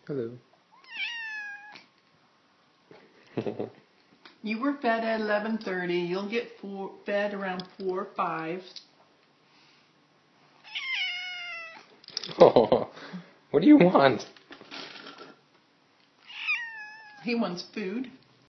Hello. You were fed at 11:30. You'll get fed around 4 or 5. Oh, what do you want? He wants food.